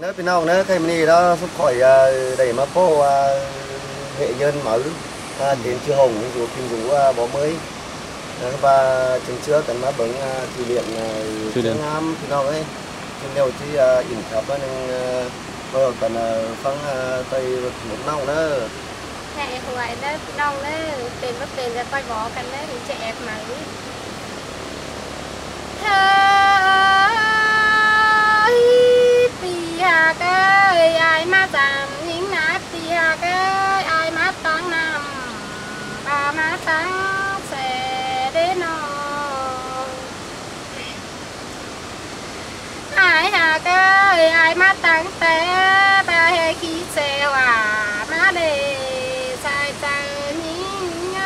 Nếu bên nào nữa cái mini đó xuất khỏi để mà có nghệ nhân mở đến chưa hồng ví dụ kinh dụ bó mới và chừng trước cần mà bứng thủy điện Phương Nam thì nào ấy nhưng nếu chỉ in khắp đó nên rồi cần phăng tây một nòng nữa Hãy hỏi đó nòng đó tiền bất tiền ra coi bỏ cần đó thì trẻ mà thơi tì hà cái ai mà giảm những nát tì hà cái ai mà tăng nằm ba má tăng sẽ đến nó ai hà cái ai mà tăng té ba hệ khí xe hòa má đề sai tay những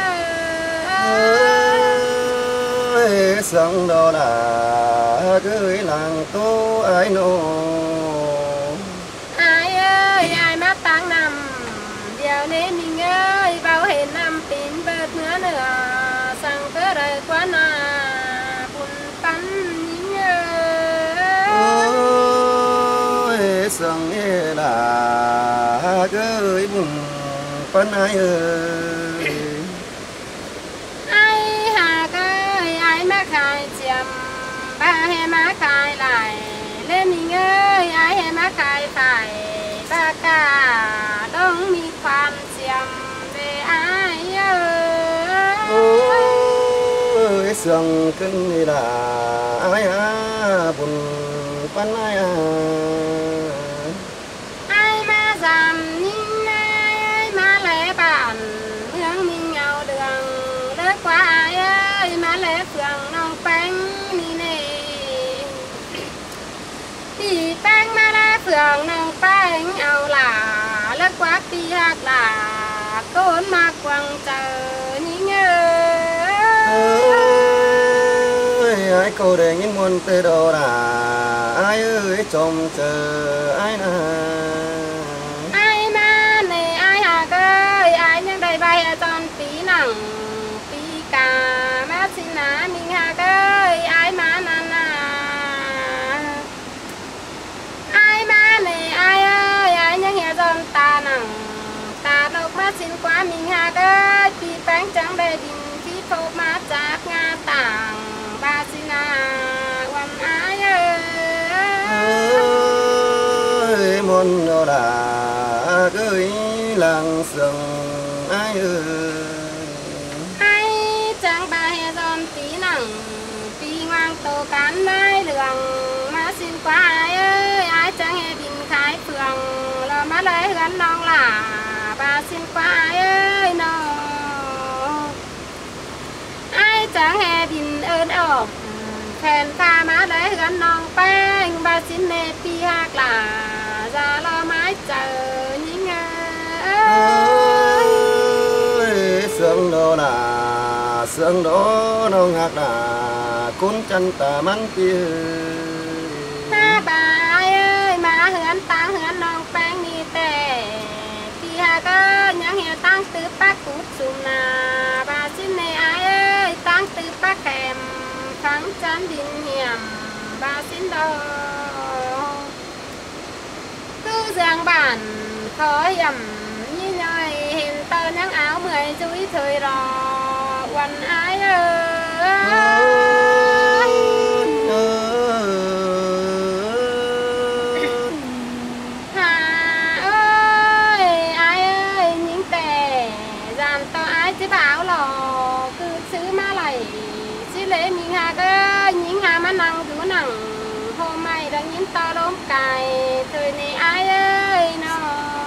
sông đó là cưới làng tô ai nô ai ơi ai mà tăng nằm giờ nên mình ơi bao hệ năm tin bớt nữa sang cơ đời quá na buồn bắn những ơi sông nghe là cưới buồn bắn ai ơi ai hà ơi ai mà khai chìm ba hệ má khai lại lên mình ơi ai hệ má khai phải ba cả đông mi khoan chìm về ai ơi sông cân này là ai buồn bắn ai ai mà giảm nhìn ai mà lẽ bản hướng mình nhau đường đất quá ai ơi mà lẽ phường nông bánh đi nè đi bánh mà lẽ phường nông bánh ao là lớp quá đi hạt là côn mà quăng chờ những ai câu đề những muôn tê đồ là ai ơi trông chờ ai nà ai mà nè ai hà ơi ai những đầy bay tròn tí nặng tí cả má xin ná mình hà ơi ai mà nà ai mà nè ai ơi ai những hè tròn ta nặng ta độc má xin quá mình hà ơi tí bánh trắng đầy đình tí phô má chạc nga tảng ba xin quan ai ơi muôn đồ là cưới làng sừng ai ơi ai chẳng ba hè giòn tí nặng tí ngoan tô cán mai đường má xin quá ai ơi ai chẳng hè đình khai phường là má lấy gắn non là ba xin quá ai ơi nó ai chẳng hè đình ơn ổm khen pha má lấy gắn non bánh ba xin nè pi hạc là ra lo mái chờ những sương đó là sương đó nó ngạc là cún chân tà mắn kia ha bà ai ơi má hưởng tăng hưởng non bánh đi tè pi hạc ơi những hè tăng từ bác cút xùm là ba xin nè ai ơi tăng từ bác kèm phẳng chân đình hiểm ba xin đâu cứ giang bản khó hiểm như nhoi hiện tơ những áo mười chuối thời rò quần ai ơi hà ơi ai ơi những tè dàn tơ ai chứ bảo lò cứ xứ má lầy xứ lễ mình hà ơi những hà má năng chú nặng hôm nay đang những to đốm cài thời này ai ơi nó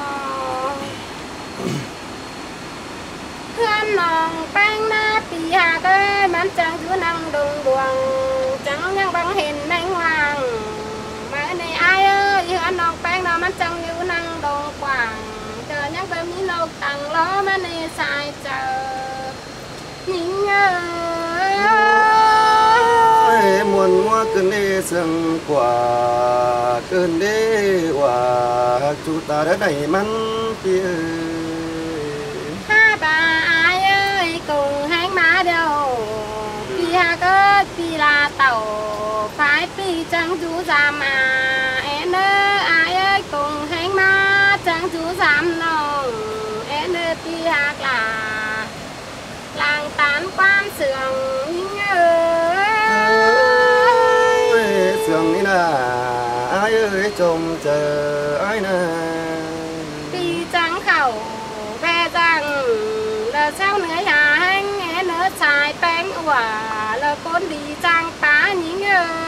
hương nòng bánh na pì hà ơi mắm chẳng chú năng đùng buồng chẳng nhang băng hình bánh hoàng mà này ai ơi hương nòng bánh nó mắm chẳng chú năng đùng quảng chờ nhắc bơm ní lộc tặng ló mà này sai chờ những muôn mua cơn đê sương quả cơn đê quả chú ta đã đẩy mắn kia ha bà ai ơi cùng hang má đâu pi ha cơ pi là tàu phải pi chẳng chú già mà em ơi ai ơi sườn những sườn đi là ai ơi trông chờ ai nè đi trắng khẩu ve rằng là sao nữa nhà anh nghe nữa xài bánh quả là con đi trắng phá những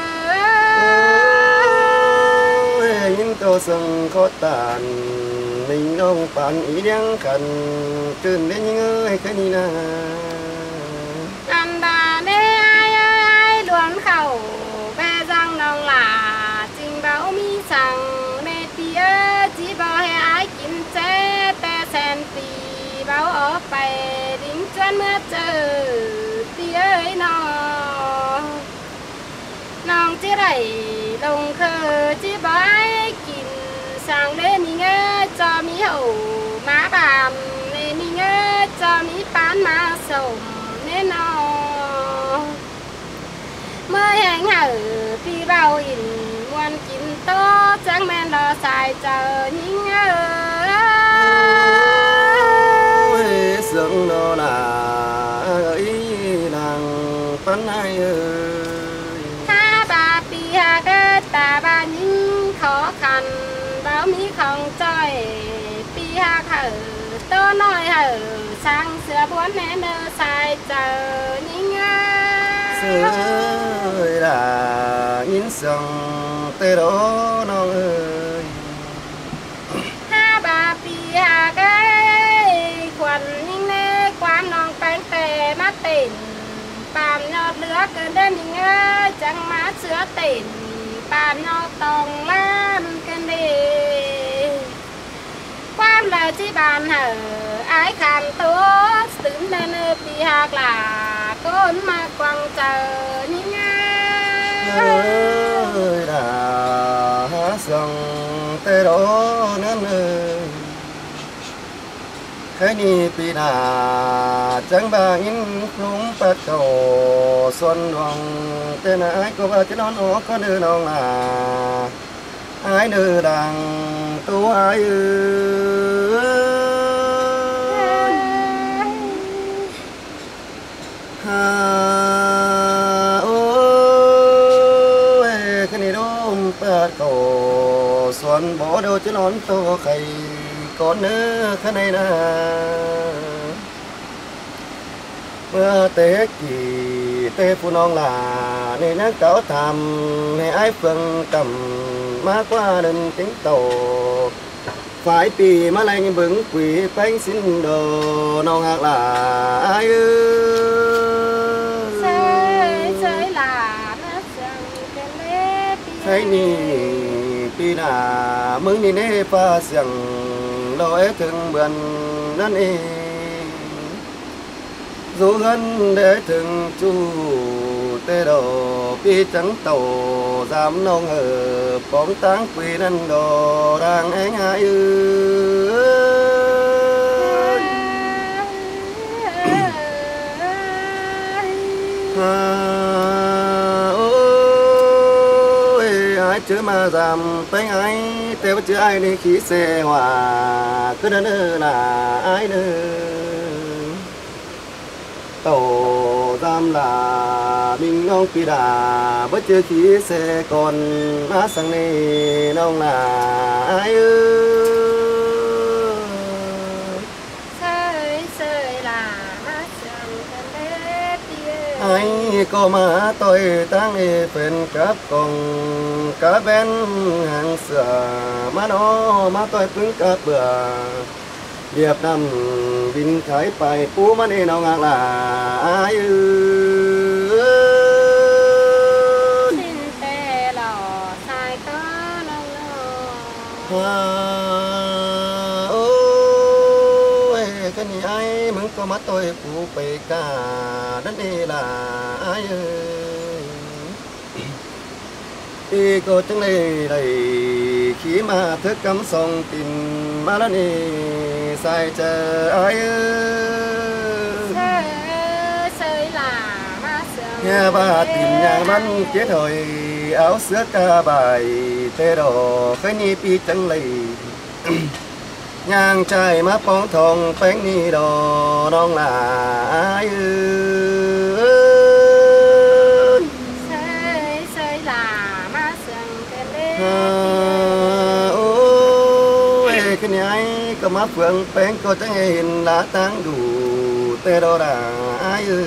những câu sừng khó tàn mình ông bạn ý đang cần trơn đến những ơi cái gì nè anh ta đê ai luồn khẩu ve rằng lòng là trình báo mi rằng mẹ tía chỉ bảo hay ai kín chế te sen tì báo ở phải đính chuyên mưa chờ tía ấy nòng chỉ đẩy đồng khờ chỉ bảo ai kín sang lên mình cho mi hậu má bàn nên mình cho mi bán má sầu nên mới hành hở đi vào in muôn kín to chẳng men lo xài chờ những sướng đó là ấy làng phân ai ơi ha bà pi ha cái ta bà những khó khăn báo mi không chơi pi ha hở to nói hở sang sửa bốn nè nơ xài chờ những ơi là nhìn sông tê đó nó ơi ha bà pi ha cái quần những nè quan non bánh tè mắt tỉnh bàn nhọt lửa cơn đêm những chẳng má sữa tỉnh bàn nhọt tòng lan cơn đi quan là chỉ bàn hở ái khăn tốt tướng lên pi hạc là con mà quăng chờ những ơi là hát sông tê đó nên ơi cái ni pi là chẳng ba in không bắt cầu xuân hoàng tên là ai có ba cái đó nó có đưa non là ai đưa đằng tu ai ơi cái này đó bắt cầu xuân bỏ đâu chứ nón to khay con nữa cái này là mưa tết kỳ tê phu non là nên nó cáo tham hay ai phương cầm má qua đừng tính tổ phải pì má lanh bứng quỷ bánh xin đồ non hạt là ai ơi sơi là nó chẳng cái lẽ thấy ni pi là mừng ni nê pha sằng lối thường bần nên y dù gần để thường chu tê đồ pi trắng tàu dám nông ở bóng táng quỳ nên đồ đang anh ai ơi ai chứ mà dám bánh ai tê chứ ai đi khí xe hòa cứ đơn là ai nữa tổ giam là mình ông pi đà bất chưa khí xe còn má sang này nông là ai sơi là nó chẳng cái lẽ ai có má tôi tăng đi phần cáp còn cá bên hàng sữa má nó má tôi cứng cáp bữa điệp nằm vinh thái bài phú má đi nào ngạc là ai xin tê lò sai tớ nông ôi cái gì ai mừng có mắt tôi phụ bề cả đất đi là ai đi có chẳng này đầy khi mà thức cắm sông tìm má đất đi sai chờ ai sơi là má sương nghe ba tìm nhà văn kết hồi áo sữa ca bài tê đồ cái ni pi chẳng lì nhang trai má bóng thòng bánh ni đồ non là ai cái này có má phượng bén có trắng hình lá tang đủ tê đô đà ai ơi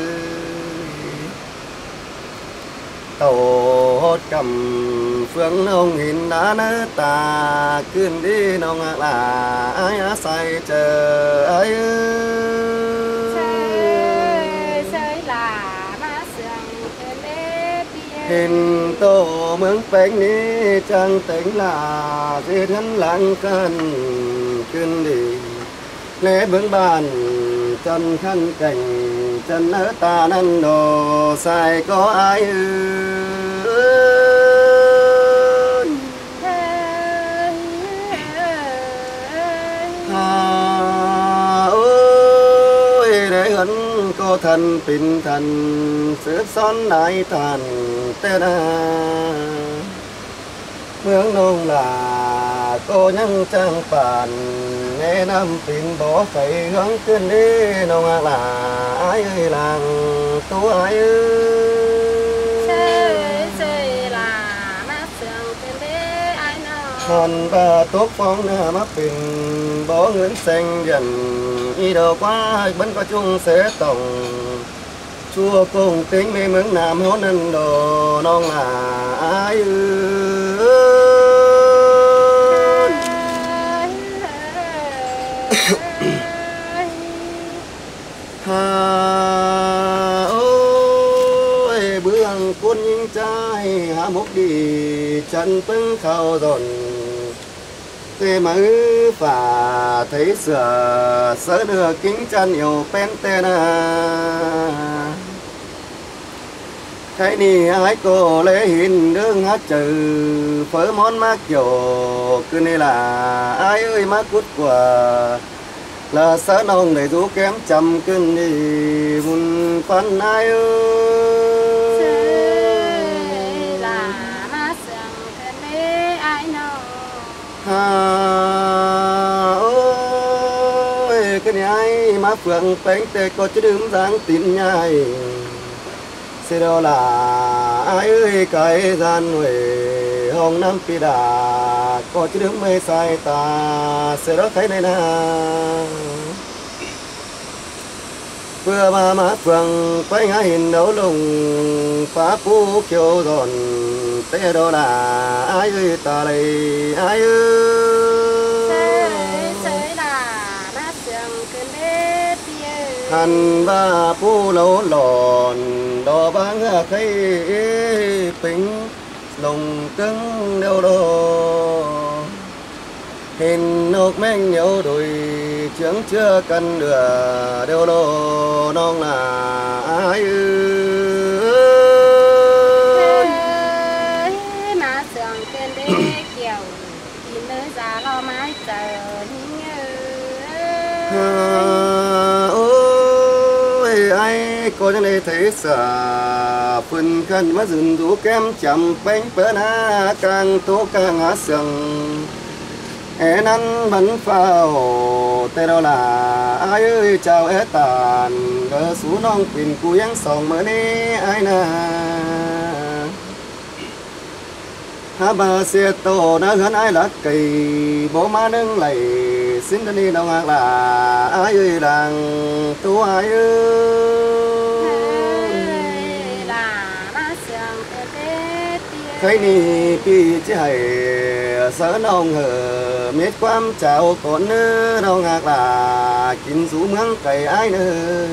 tàu hốt cầm phương ông hình đá nơ taขึ้นđi nông là ai á say chờ ai sơi là má sương tên đế bia hình tô mướn bánh ní chẳng tính là dễ thân lãng cânขึ้นđi lẽ bướng bàn chân khăn cảnh chân ở ta năn đồ sai có ai ôi để hấn cô thần bình thần sửa son đại thần tê đa hướng nông là cô nhân trang bản nghe năm tin bỏ phải hướngขึ้นđi nông là ai ơi làng tú ai sơi là má sương tên đế ai nào hòn và tốt phong nè mắt bình bỏ ngưỡng xanh dần y đầu quá vẫn có chung sẽ tổng chua cùng tính mê mướn nam hốt nên đồ non là ai ôi bữa ăn cuốn những trai há mốc đi chân pưng khao dồn tê mới và thấy sửa sớ đưa kính chân nhiều pen tên cái ni ai cô lễ hình đương hát trừ phớ món mát kiểu cứ này là ai ơi mát cút quả là sớ nông để rú kém chầm cưng đi buồn phân ai sơi là má sương tên đế ai nào ôi cái này ai má phượng bánh tê có chứ đứng dáng tin nhai sẽ đó là ai ơi cái gian huệ hồng năm pi đà có chứ đứng mê sai ta sẽ đó cái này na vừa mà má phượng quay ngã hình đấu lùng phá phú kiều giòn tê đó là ai ơi ta đây ai ơi sơi là má sương tên đế bia hành ba phú lâu lòn đò băng thấy tính lùng cứng đeo đồ hình nốt men nhau đôi chứng chưa cần được đeo đồ non là ai má sương tên đế kiểu thì nơi già lo mái chờ ôi ai có cho này thấy sợ phần khăn má dừng rú kem chậm bánh bữa na càng tố càng ngã sừng e năn bắn phao tê đâu là ai ơi chào é tàn gỡ sú non pin cuyang sòng mới nè ai na ha bà xe tổ nó hơn ai là kỳ bố má nâng lầy xin đi đâu ngạc là ai ơi làng tú ai ơi là má sương tên đế bia thấy ni pi chứ hay sớ nông hở miết quam chào con nữa đâu ngạc là kín rú mướn cày ai nữa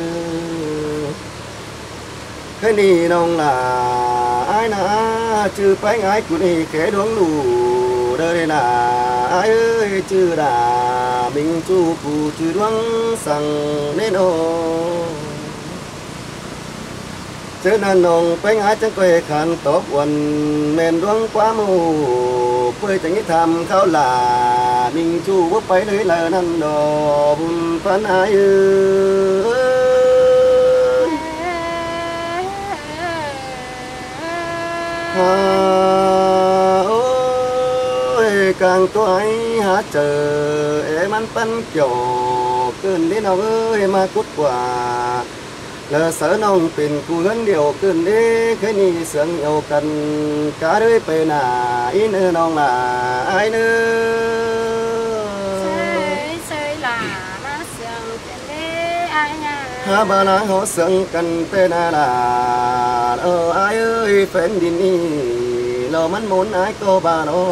cái ni nông là ai na chứ bánh ai của ni kẻ đuống lù đời là ai ơi chứ là mình chu phù chứ đuống sang nên ô chứ nên nông bánh ai chẳng quê khăn tốt quần men đuống quá mù quê chẳng ít thầm khao là mình chu bốc bấy nơi là năn đồ buồn phán ai ơi ôi càng tuổi hát chờ em ăn phân kiểu cơn đến nào ơi mà cút quả lỡ sở nông tình cu hấn điều cơn đế cái ni sướng yêu cần cả đời bề nà in nông là ai nữa ha bà na họ sưng cần tên là ai ơi phèn đi ni lo mắn muốn ai cô bà nó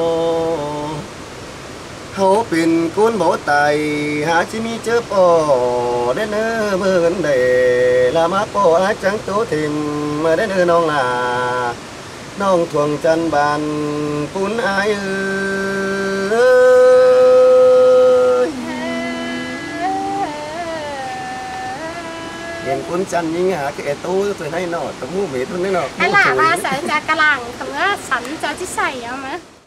hậu pin cuốn bố tài há chỉ mi chớp bỏ đến nơi mưa gần để làm áp bỏ ai trắng tố tìm mà đến nơi non là non thuồng chân bàn cuốn ai ơi nhìn cuốn chân như hả cái tô tôi thấy nó tôi mua mệt luôn đấy nó hay là ba sẽ ra cả làng không á sẵn cho chiếc giày mà